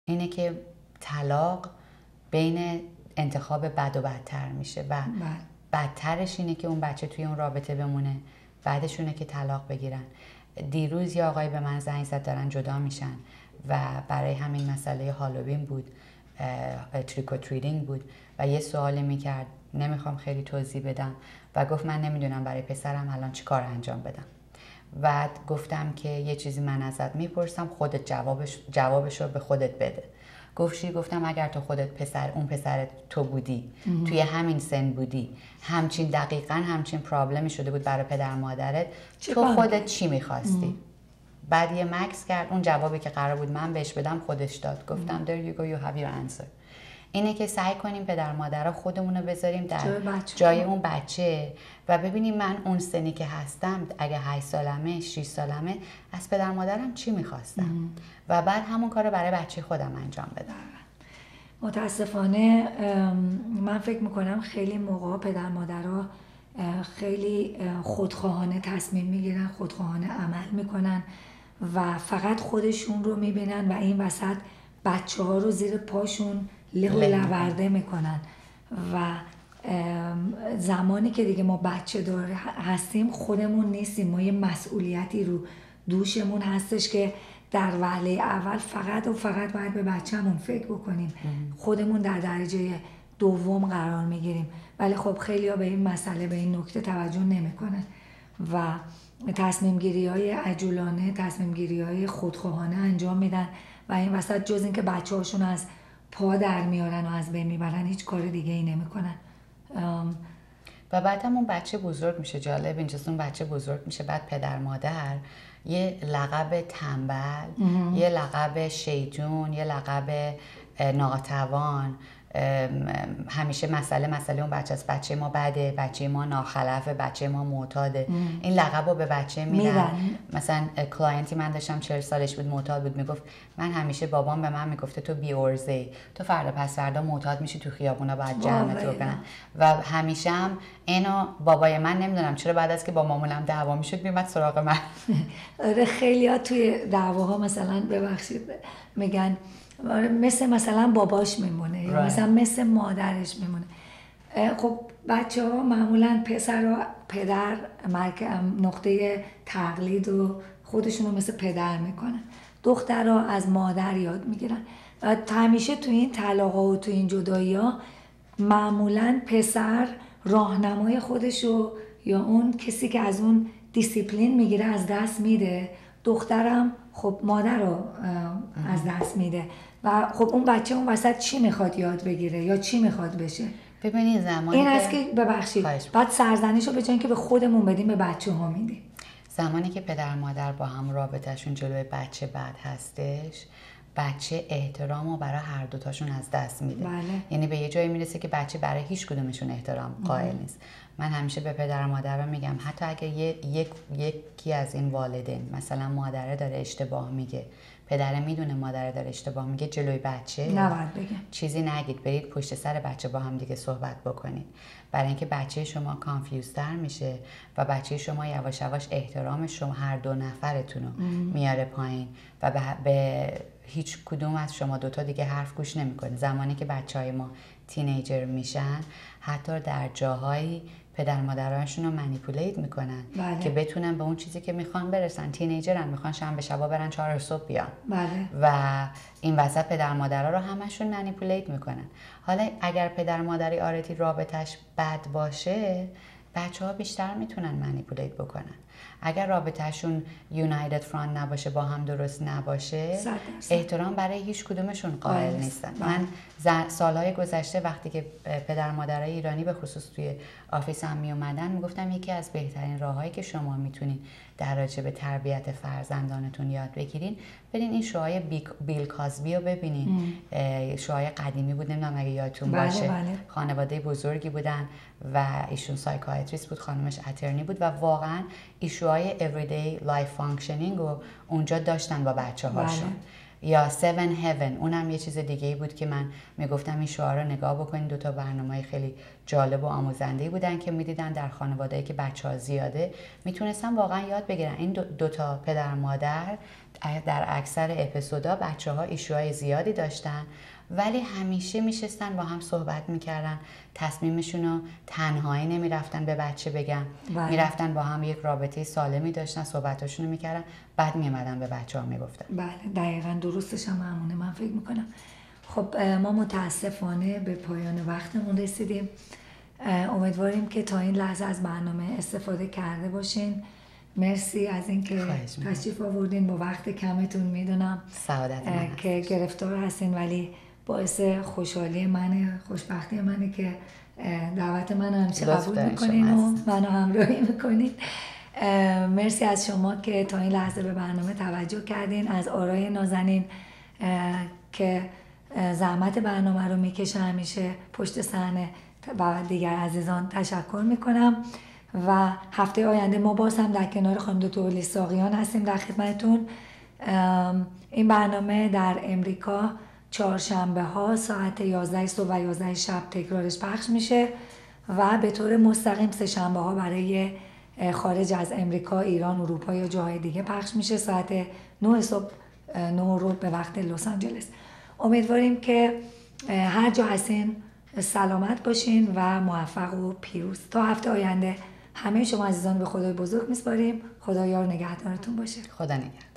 اینه که طلاق بین انتخاب بد و بدتر میشه و بدترش اینه که اون بچه توی اون رابطه بمونه، بعدشونه که طلاق بگیرن. دیروز یه آقای به من زنگ زد دارن جدا میشن و برای همین مسئله هالووین بود، تریک و تریدینگ بود و یه سوالی میکرد، نمیخوام خیلی توضیح بدم، و گفت من نمیدونم برای پسرم الان چی کار انجام بدم. و گفتم که یه چیزی من ازت میپرسم، خودت جوابش رو به خودت بده. گفتم اگر تو خودت اون پسرت تو بودی، توی همین سن بودی، دقیقاً همچین پرابلمی شده بود برای پدر مادرت، تو خودت چی میخواستی؟ بعد یه مکس کرد، اون جوابی که قرار بود من بهش بدم خودش داد. گفتم there you go, you have your answer. اینه که سعی کنیم پدر مادرها خودمون رو بذاریم در جای اون بچه و ببینیم من اون سنی که هستم، اگه 8 سالمه 6 سالمه، از پدر مادرم چی میخواستم و بعد همون کار رو برای بچه خودم انجام بدم. متاسفانه من فکر میکنم خیلی موقع پدر مادرها خیلی خودخواهانه تصمیم میگیرن، خودخواهانه عمل میکنن و فقط خودشون رو میبینن و این وسط بچه ها رو زیر پاشون له و لورده میکنن و زمانی که دیگه ما بچه دار هستیم خودمون نیستیم، ما یه مسئولیتی رو دوشمون هستش که در وهله اول فقط باید به بچه‌مون فکر بکنیم، خودمون در درجه دوم قرار میگیریم. ولی خب خیلی‌ها به این مسئله، به این نکته توجه نمیکنن و تصمیم گیری های عجولانه، تصمیم گیری های خودخواهانه انجام میدن و این وسط جز این که بچه هاشون از پا در میارن و از بین میبرن هیچ کار دیگه ای نمیکنن. و بعد هم اون بچه بزرگ میشه. جالب اینجاست، اون بچه بزرگ میشه، بعد پدر مادر یه لقب تنبل، یه لقب شیطون، یه لقب ناتوان، همیشه مسئله اون بچه است. بچه ما بده، بچه ما ناخلفه، بچه ما معتاده. این لقب رو به بچه میدن. مثلا کلاینتی من داشتم 40 سالش بود، معتاد بود، میگفت من همیشه بابام به من میگفته تو بی ارزه‌ای، تو فردا پس فردا معتاد میشی، تو خیابونا باید جمعت کنن. و همیشه هم اینو بابای من نمیدونم چرا بعد از که با مامانم دعوا میشد میومد سراغ من. آره خیلی‌ها توی دعواها مثلا ببخشید میگن مثلا باباش میمونه یا مثلا مثل مادرش میمونه. خب بچه ها معمولا پسر و پدر نقطه تقلید و خودشون رو مثل پدر میکنن، دختر ها از مادر یاد میگیرن و همیشه توی این طلاق ها و توی این جدایی ها معمولا پسر راهنمای خودشو یا اون کسی که از اون دیسیپلین میگیره از دست میده، دخترم خب مادر رو از دست میده و خب اون بچه اون وسط چی میخواد یاد بگیره یا چی میخواد بشه؟ ببینید زمانی این است که ببخشید بعد سرزنش رو به جای اینکه به خودمون بدیم به بچه ها میدیم. زمانی که پدر مادر با هم رابطهشون جلوی بچه بد هستش، بچه احترام رو برای هر دوتاشون از دست میده. یعنی به یه جایی میرسه که بچه برای هیچ کدومشون احترام قائل نیست. من همیشه به پدر و مادر میگم حتی اگه یکی از این والدین، مثلا مادره داره اشتباه میگه، پدره میدونه مادره داره اشتباه میگه، جلوی بچه نباید بگم چیزی نگید، برید پشت سر بچه با هم دیگه صحبت بکنید، برای اینکه بچه شما کانفیوزتر میشه و بچه شما یواش یواش احترام شما هر دو نفرتون رو میاره پایین و به هیچ کدوم از شما دوتا دیگه حرف گوش نمیکنه. زمانی که بچهای ما تینیجر میشن حتی در جاهایی پدر مادرانشون رو منیپولیت میکنن که بتونن به اون چیزی که میخوان برسن. تینیجرن، میخوان شنبه شبا برن 4 صبح بیان و این وسط پدر مادرها رو همشون منیپولیت میکنن. حالا اگر پدر مادری آرتی رابطش بد باشه، بچه ها بیشتر میتونن منیپولیت بکنن. اگر رابطهشون یونایتد فرانت نباشه، با هم درست نباشه، احترام برای هیچ کدومشون قائل نیستن. من سالهای گذشته وقتی که پدر مادرای ایرانی به خصوص توی آفیسم می اومدن میگفتم یکی از بهترین راههایی که شما میتونین در رابطه به تربیت فرزندانتون یاد بگیرین، برین این شوهای بیل کازبی رو ببینین. شوهای قدیمی بود، نمیدونم اگه یادتون باشه. خانواده بزرگی بودن و ایشون سایکیاتریست بود، خانمش اترنی بود و واقعا ایشوهای everyday life functioning رو اونجا داشتن با بچه هاشون. یا 7 Heaven، اونم یه چیز دیگه ای بود که من میگفتم این شوها رو نگاه بکنین. 2 برنامه خیلی جالب و آموزنده بودن که میدیدن در خانواده‌ای که بچه‌ها زیاده میتونستن واقعا یاد بگیرن. این 2 پدر مادر در اکثر اپیزودا بچه‌ها ایشوهای زیادی داشتن ولی همیشه میشستن با هم صحبت میکردن، تصمیمشون رو تنهایی نمیرفتن به بچه بگن، میرفتن با هم یک رابطه سالمی داشتن، صحبتاشون رو میکردن، بعد میمدن به بچه ها میگفتن. بله دقیقا درستش هم همونه من فکر میکنم. خب ما متاسفانه به پایان وقتمون رسیدیم. امیدواریم که تا این لحظه از برنامه استفاده کرده باشین. مرسی از اینکه تشریف آوردین با وقت کمتون. میدونم که گرفتار هستین ولی باعث خوشحالی منه، خوشبختی منه که دعوت منو همیشه قبول میکنین و منو همراهی میکنین. مرسی از شما که تا این لحظه به برنامه توجه کردین. از آرای نازنین که زحمت برنامه رو میکشه همیشه پشت صحنه و دیگر عزیزان تشکر میکنم و هفته آینده ما باز هم در کنار خانم دکتر لیساقیان هستیم در خدمتتون. این برنامه در امریکا چهارشنبه ها ساعت 11 صبح و 11 شب تکرارش پخش میشه و به طور مستقیم سه شنبه ها برای خارج از امریکا، ایران، اروپا یا جاهای دیگه پخش میشه ساعت 9 صبح 9 رو به وقت لس آنجلس. امیدواریم که هر جا هستین سلامت باشین و موفق و پیروز. تا هفته آینده همه شما عزیزان به خدای بزرگ میسپاریم. خدا یار نگهدارتون باشه. خدا نگهدار.